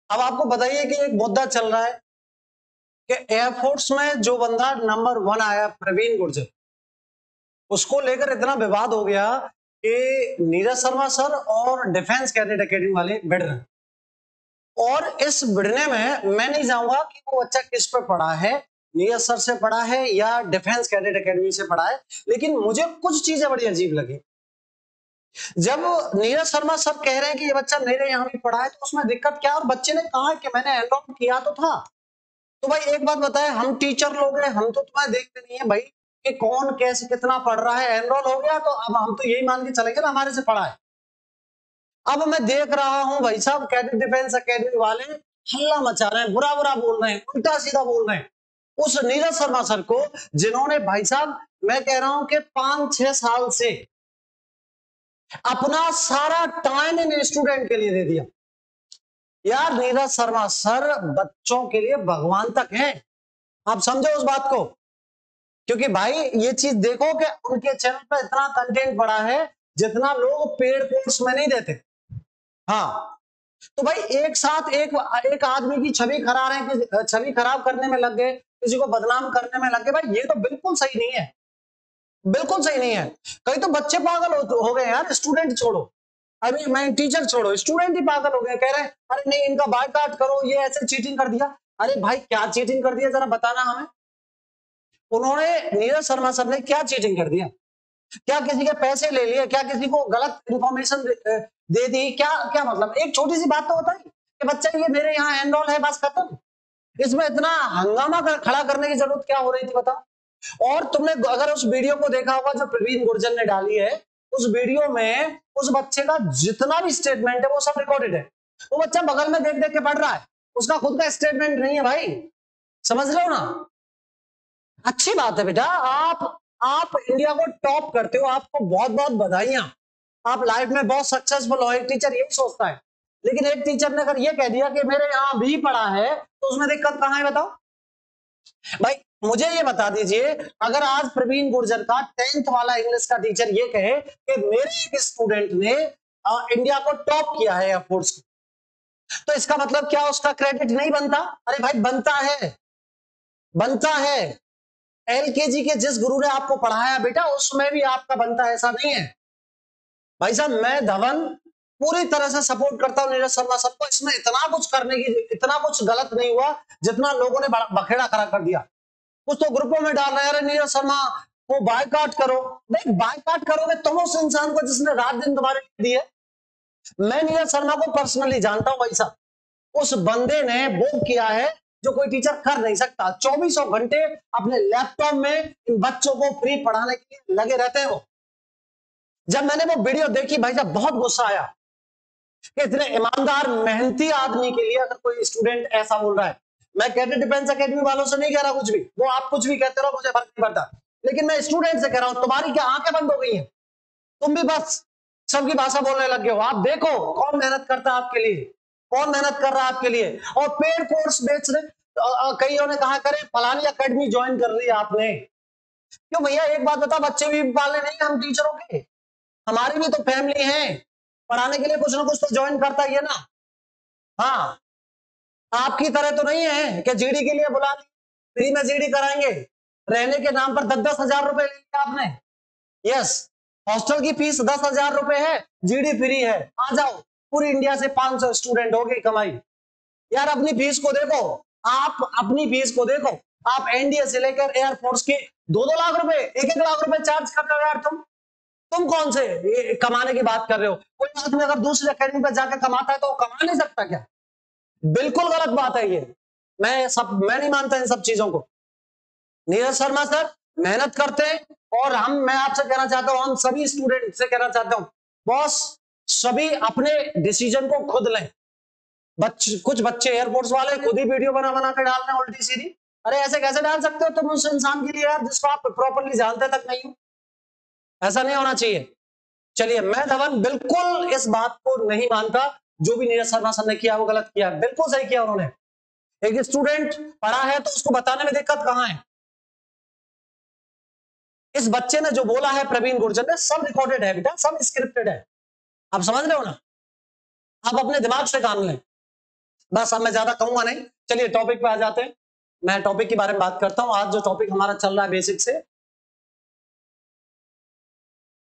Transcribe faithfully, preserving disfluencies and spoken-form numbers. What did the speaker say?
अब आपको बताइए कि एक मुद्दा चल रहा है कि एयरफोर्स में जो बंदा नंबर वन आया प्रवीण गुर्जर, उसको लेकर इतना विवाद हो गया कि नीरज शर्मा सर और डिफेंस कैडेट एकेडमी वाले भिड़ रहे हैं। और इस भिड़ने में मैं नहीं जाऊंगा कि वो बच्चा किस पे पढ़ा है, नीरज सर से पढ़ा है या डिफेंस कैडेट एकेडमी से पढ़ा है, लेकिन मुझे कुछ चीजें बड़ी अजीब लगी। जब नीरज शर्मा सर कह रहे हैं कि ये बच्चा मेरे यहाँ भी पढ़ा है तो उसमें दिक्कत क्या है, और बच्चे ने कहा कि मैंने एनरोल किया तो था। तो भाई एक बात बताए, हम टीचर लोग हैं, हम तो तुम्हें देखते नहीं है भाई कि कौन कैसे कितना पढ़ रहा है। एनरोल हो गया तो अब हम तो यही मान के चलेंगे ना हमारे से पढ़ा है। अब मैं देख रहा हूं भाई साहब कैडेट डिफेंस एकेडमी वाले हल्ला मचा रहे हैं, बुरा बुरा बोल रहे हैं, उल्टा सीधा बोल रहे हैं उस नीरज शर्मा सर को, जिन्होंने भाई साहब मैं कह रहा हूं कि पांच छह साल से अपना सारा टाइम इन स्टूडेंट के लिए दे दिया। यार नीरज शर्मा सर बच्चों के लिए भगवान तक हैं, आप समझो उस बात को। क्योंकि भाई ये चीज देखो कि उनके चैनल पर इतना कंटेंट पड़ा है जितना लोग पेड कोर्स में नहीं देते। हाँ, तो भाई एक साथ एक एक आदमी की छवि खराब है कि छवि खराब करने में लग गए, किसी को बदनाम करने में लग गए, भाई ये तो बिल्कुल सही नहीं है, बिल्कुल सही नहीं है। कई तो बच्चे पागल हो, हो गए यार, स्टूडेंट छोड़ो, अभी मैं टीचर छोड़ो, स्टूडेंट ही पागल हो गए, कह रहे हैं अरे नहीं इनका बायकॉट करो, ये ऐसे चीटिंग कर दिया। अरे भाई क्या चीटिंग कर दिया जरा बताना हमें। उन्होंने नीरज शर्मा सर ने क्या चीटिंग कर दिया? क्या किसी के पैसे ले लिए? क्या किसी को गलत इंफॉर्मेशन दे दी? क्या क्या मतलब, एक छोटी सी बात तो बताइए कि बच्चा ये मेरे यहाँ एनरोल है, बस खत्म। इसमें इतना हंगामा कर, खड़ा करने की जरूरत क्या हो रही थी बताओ। और तुमने अगर उस वीडियो को देखा होगा जो प्रवीण गुर्जर ने डाली है, उस वीडियो में उस बच्चे का जितना भी स्टेटमेंट है वो सब रिकॉर्डेड है। वो बच्चा बगल में देख देख के पढ़ रहा है, उसका खुद का स्टेटमेंट नहीं है भाई, समझ रहे हो ना। अच्छी बात है बेटा, आप आप इंडिया को टॉप करते हो, आपको बहुत बहुत बधाइयां, आप लाइफ में बहुत सक्सेसफुल हो। एक टीचर यही सोचता है, लेकिन एक टीचर ने अगर ये कह दिया कि मेरे यहां भी पढ़ा है तो उसमें दिक्कत कहां है बताओ भाई। मुझे ये बता दीजिए, अगर आज प्रवीण गुर्जर का टेंथ वाला इंग्लिश का टीचर ये कहे कि मेरे एक स्टूडेंट ने आ, इंडिया को टॉप किया है एयरफोर्स, तो इसका मतलब क्या उसका क्रेडिट नहीं बनता? अरे भाई बनता है, बनता है। एलकेजी के जिस गुरु ने आपको पढ़ाया बेटा उसमें भी आपका बनता है, ऐसा नहीं है भाई साहब। मैं धवन पूरी तरह से सपोर्ट करता हूं नीरज शर्मा सर को, इसमें इतना कुछ करने की, इतना कुछ गलत नहीं हुआ जितना लोगों ने बखेड़ा खड़ा कर दिया। कुछ तो ग्रुपों में डाल रहे हैं नीरज शर्मा को बायकॉट करो। भाई बायकॉट करोगे तुम उस इंसान को जिसने रात दिन तुम्हारे लिए दिए। मैं नीरज शर्मा को पर्सनली जानता हूं भाई साहब, उस बंदे ने वो किया है जो कोई टीचर कर नहीं सकता। चौबीसों घंटे अपने लैपटॉप में इन बच्चों को फ्री पढ़ाने के लिए लगे रहते हैं वो। जब मैंने वो वीडियो देखी भाई साहब बहुत गुस्सा आया कि इतने ईमानदार मेहनती आदमी के लिए अगर कोई स्टूडेंट ऐसा बोल रहा है। मैं कैडेट डिफेंस एकेडमी वालों से नहीं कह रहा कुछ भी, वो आप कुछ भी कहते रहो मुझे फर्क नहीं पड़ता, लेकिन मैं स्टूडेंट से कह रहा हूं तुम्हारी क्या आंखें बंद हो गई हैं? तुम भी बस सबकी भाषा बोलने लग गए हो। आप देखो कौन मेहनत करता है आपके लिए, कौन मेहनत कर रहा है आपके लिए, और पेड कोर्स बेच रहे। कईयों ने कहा करे फलानी एकेडमी ज्वाइन कर ली आपने, क्यों भैया एक बात बता, बच्चे भी पालने नहीं हम टीचरों के, हमारी भी तो फैमिली है, पढ़ाने के लिए कुछ ना कुछ तो ज्वाइन करता ही है ना। हाँ, आपकी तरह तो नहीं है कि जीडी के लिए बुला ली, फ्री में जीडी कराएंगे, रहने के नाम पर दस दस हजार रुपए ले लिया आपने। यस, हॉस्टल की फीस दस हजार रुपए है, जीडी फ्री है, आ जाओ। पूरी इंडिया से पांच सौ स्टूडेंट हो गई कमाई। यार अपनी फीस को देखो, आप अपनी फीस को देखो, आप एनडीए से लेकर एयरफोर्स के दो दो लाख रुपए, एक एक लाख रुपए चार्ज कर रहे हो यार तुम। तुम कौन से ये कमाने की बात कर रहे हो? कोई आदमी अगर दूसरी अकेडमी पर जाकर कमाता है तो वो कमा नहीं सकता क्या? बिल्कुल गलत बात है ये। मैं सब मैं नहीं मानता इन सब चीजों को। नीरज शर्मा सर मेहनत करते हैं, और हम मैं आपसे कहना चाहता हूं, हम सभी स्टूडेंट से कहना चाहता हूं, बॉस सभी अपने डिसीजन को खुद लें। बच्चे, कुछ बच्चे एयरफोर्स वाले खुद ही वीडियो बना बना के डाल रहे हैं उल्टी सीधी। अरे ऐसे कैसे डाल सकते हो तुम उस इंसान के लिए यार जिसको आप प्रॉपरली जानते तक नहीं हो? ऐसा नहीं होना चाहिए। चलिए, मैं धवन बिल्कुल इस बात को नहीं मानता, जो भी नीरज शर्मा सर ने किया वो गलत किया, बिल्कुल सही किया उन्होंने। एक स्टूडेंट पढ़ा है तो उसको बताने में दिक्कत कहां है? इस बच्चे ने जो बोला है प्रवीण गुर्जर ने, सब रिकॉर्डेड है बेटा, सब स्क्रिप्टेड है। आप समझ रहे हो ना? आप अपने दिमाग से काम लें। बस अब मैं ज्यादा कहूंगा नहीं, चलिए टॉपिक पे आ जाते हैं। मैं टॉपिक के बारे में बात करता हूं। आज जो टॉपिक हमारा चल रहा है बेसिक से